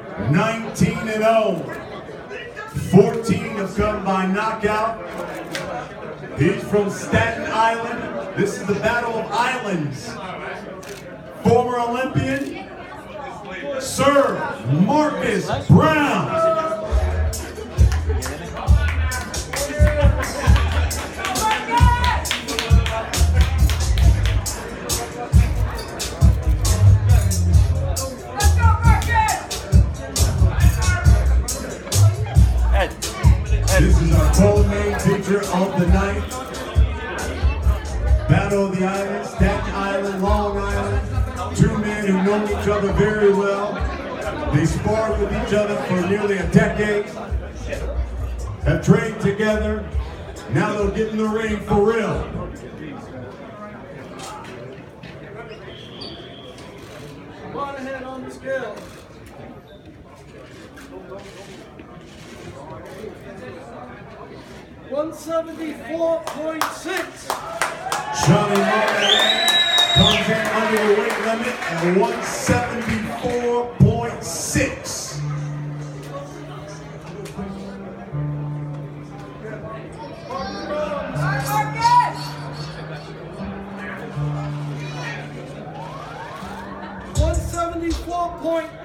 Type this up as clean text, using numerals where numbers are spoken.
19-0. 14 have come by knockout. He's from Staten Island. This is the Battle of Islands. Former Olympian, Sir Marcus Brown. This is our co-main feature of the night. Battle of the Islands, Staten Island, Long Island. Two men who know each other very well. They sparred with each other for nearly a decade. Have trained together. Now they'll get in the ring for real. Come on ahead on the scale. $174.6. Johnny Monahan comes in under the weight limit at 174.6. $174.8.